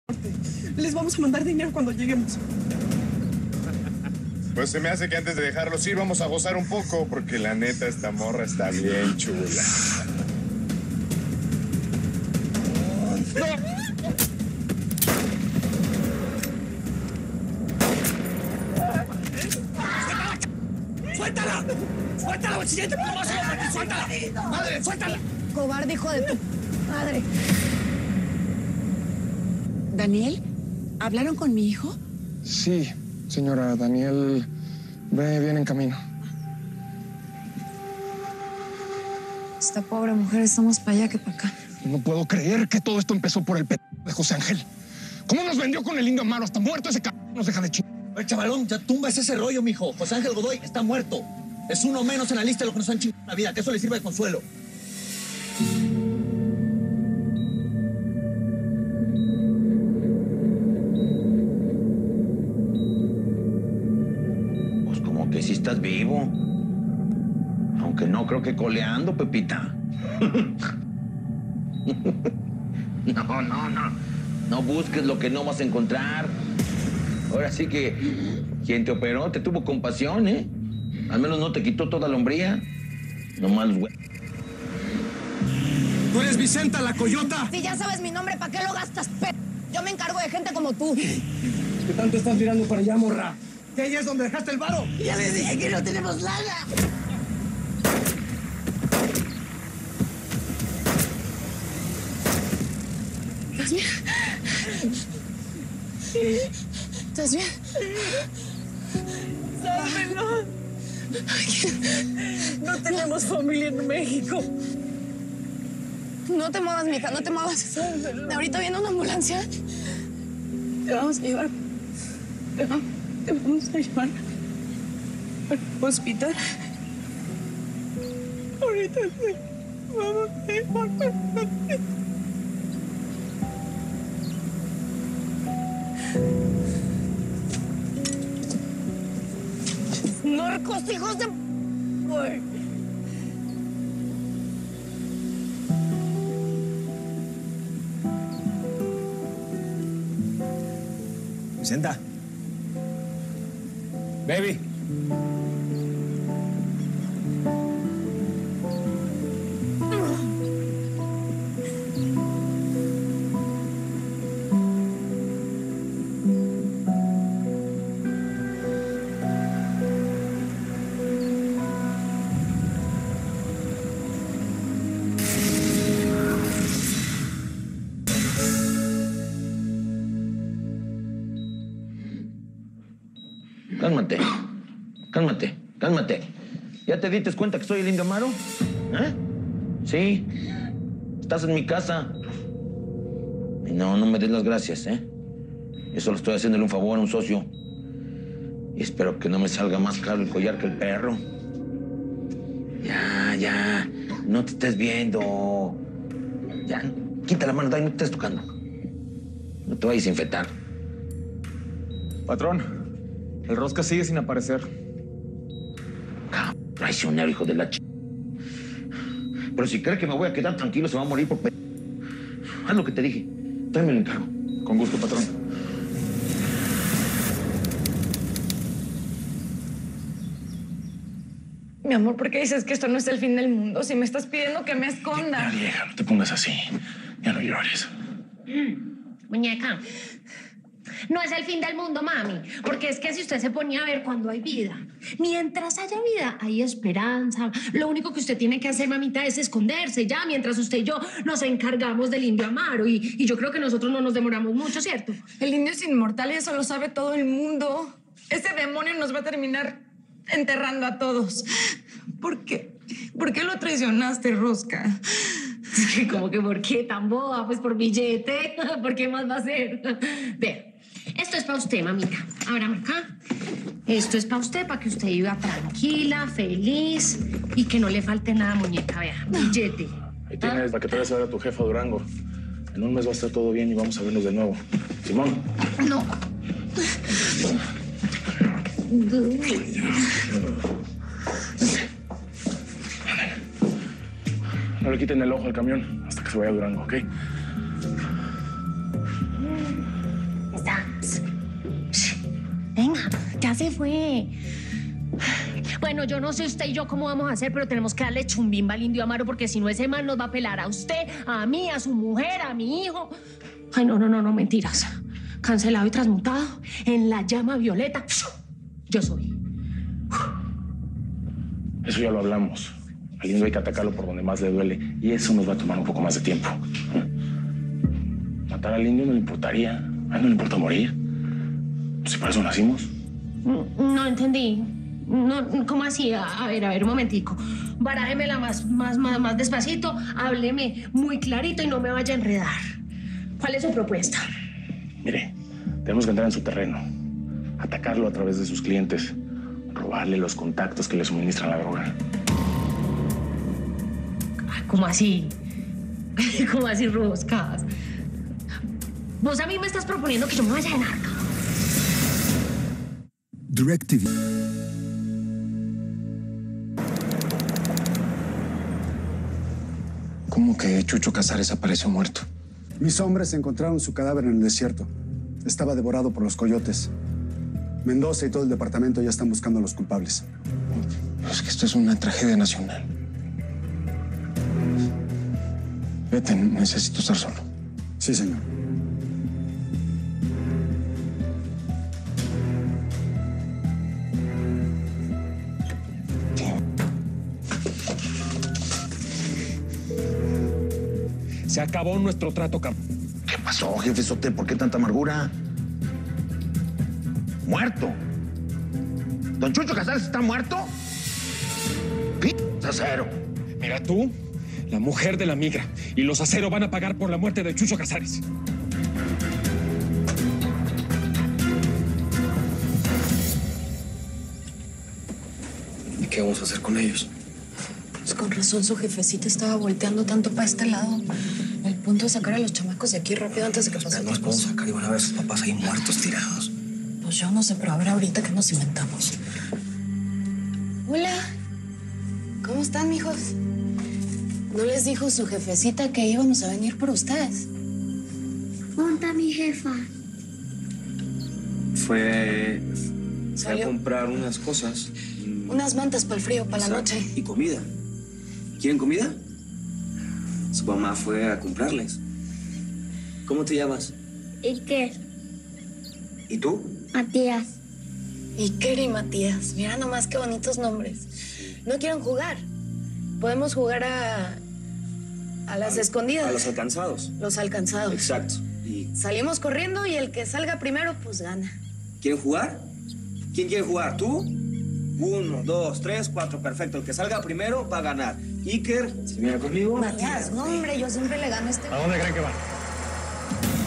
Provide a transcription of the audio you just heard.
Les vamos a mandar dinero cuando lleguemos. Pues se me hace que antes de dejarlos ir vamos a gozar un poco, porque la neta esta morra está bien chula. ¡Suéltala! ¡Suéltala, bachillante! ¡Suéltala! ¡Madre, suéltala! Cobarde hijo de tu madre. ¿Daniel? ¿Hablaron con mi hijo? Sí, señora. Daniel viene en camino. Esta pobre mujer, estamos para allá que para acá. No puedo creer que todo esto empezó por el p de José Ángel. ¿Cómo nos vendió con el indio Amaro? Hasta muerto ese c... nos deja de chingar. A ver, chavalón, ya tumbas ese rollo, mijo. José Ángel Godoy está muerto. Es uno menos en la lista de lo que nos han chingado en la vida, que eso le sirve de consuelo. Pues como que sí estás vivo. Aunque no creo que coleando, Pepita. No. No busques lo que no vas a encontrar. Ahora sí que quien te operó te tuvo compasión, ¿eh? Al menos no te quitó toda la hombría. Nomás los güey. ¿Tú eres Vicenta, la coyota? Si ya sabes mi nombre, ¿para qué lo gastas, p...? Yo me encargo de gente como tú. ¿Qué tanto estás mirando para allá, morra? ¿Que ahí es donde dejaste el varo? Ya les dije que no tenemos lana. ¿Estás bien? ¿Estás bien? ¡Sálvenlo! No tenemos familia en México. No te muevas, mija, no te muevas. Ahorita viene una ambulancia. Te vamos a llevar. Te vamos a llevar al hospital. Ahorita te vamos a llevar. ¡Narcos, hijos de... Uy. Vicenta. Baby. Cálmate. ¿Ya te diste cuenta que soy el indio Amaro? ¿Eh? Sí. Estás en mi casa. Y no me des las gracias, ¿eh? Yo solo estoy haciéndole un favor a un socio. Y espero que no me salga más caro el collar que el perro. Ya. No te estés viendo. Ya. Quita la mano, Dai, no te estés tocando. No te vayas a infectar. Patrón, el Rosca sigue sin aparecer. Traicionero, hijo de la ch... Pero si cree que me voy a quedar tranquilo, se va a morir por... Haz lo que te dije. Tráeme el encargo. Con gusto, patrón. Mi amor, ¿por qué dices que esto no es el fin del mundo? Si me estás pidiendo que me esconda. Ya, vieja, no te pongas así. Ya no llores. Muñeca, no es el fin del mundo, mami. Porque es que si usted se ponía a ver cuando hay vida, mientras haya vida, hay esperanza. Lo único que usted tiene que hacer, mamita, es esconderse ya, mientras usted y yo nos encargamos del indio Amaro. Y yo creo que nosotros no nos demoramos mucho, ¿cierto? El indio es inmortal y eso lo sabe todo el mundo. Ese demonio nos va a terminar enterrando a todos. ¿Por qué? ¿Por qué lo traicionaste, Rosca? ¿Cómo que por qué tan boba? Pues por billete. ¿Por qué más va a ser? Vea, esto es para usted, mamita. Ábrame acá. Esto es para usted, para que usted viva tranquila, feliz y que no le falte nada, muñeca. Vea, billete. Ahí tienes para que te vayas a ver a tu jefa Durango. En un mes va a estar todo bien y vamos a vernos de nuevo. Simón. No. No le quiten el ojo al camión hasta que se vaya a Durango, ¿ok? Está. Venga, ya se fue. Bueno, yo no sé usted y yo cómo vamos a hacer, pero tenemos que darle chumbimba al indio Amaro, porque si no, ese man nos va a pelar a usted, a mí, a su mujer, a mi hijo. Ay, no, mentiras. Cancelado y transmutado en la llama violeta. Yo soy. Eso ya lo hablamos. Al indio hay que atacarlo por donde más le duele y eso nos va a tomar un poco más de tiempo. Matar al indio no le importaría. A él no le importa morir. Si para eso nacimos. No entendí. No, ¿cómo así? A ver, un momentico. Barájemela más despacito, hábleme muy clarito y no me vaya a enredar. ¿Cuál es su propuesta? Mire, tenemos que entrar en su terreno, atacarlo a través de sus clientes, robarle los contactos que le suministran la droga. ¿Cómo así? ¿Cómo así, roscas? Vos a mí me estás proponiendo que yo me vaya de narca. DirecTV. ¿Cómo que Chucho Casares apareció muerto? Mis hombres encontraron su cadáver en el desierto. Estaba devorado por los coyotes. Mendoza y todo el departamento ya están buscando a los culpables. Es que esto es una tragedia nacional. Vete, necesito estar solo. Sí, señor. Se acabó nuestro trato, cabrón. ¿Qué pasó, jefe Sote? ¿Por qué tanta amargura? ¿Muerto? ¿Don Chucho Casares está muerto? ¡Acero! Mira tú, la mujer de la migra y los Acero van a pagar por la muerte de Chucho Casares. ¿Y qué vamos a hacer con ellos? Pues con razón su jefecita estaba volteando tanto para este lado. El punto es sacar a los chamacos de aquí rápido antes de que pase No los podemos sacar y van a ver a sus papás ahí muertos, tirados. Pues yo no sé, pero a ver ahorita qué nos inventamos. Hola. ¿Cómo están, mijos? ¿No les dijo su jefecita que íbamos a venir por ustedes? ¿Dónde está mi jefa? Fue a ¿Salió? comprar unas cosas. Unas mantas para el frío, para la noche. Y comida. ¿Quieren comida? Su mamá fue a comprarles. ¿Cómo te llamas? Iker. ¿Y tú? Matías. Iker y Matías. Mira nomás qué bonitos nombres. ¿No quieren jugar? Podemos jugar a las escondidas. A los alcanzados. Los alcanzados. Exacto. Y Salimos corriendo y el que salga primero, pues gana. ¿quieren jugar? ¿Quién quiere jugar? ¿Tú? 1, 2, 3, 4. Perfecto. El que salga primero va a ganar. Iker, ¿se viene conmigo? Matías, no, hombre, yo siempre le gano a este. ¿A dónde creen que van?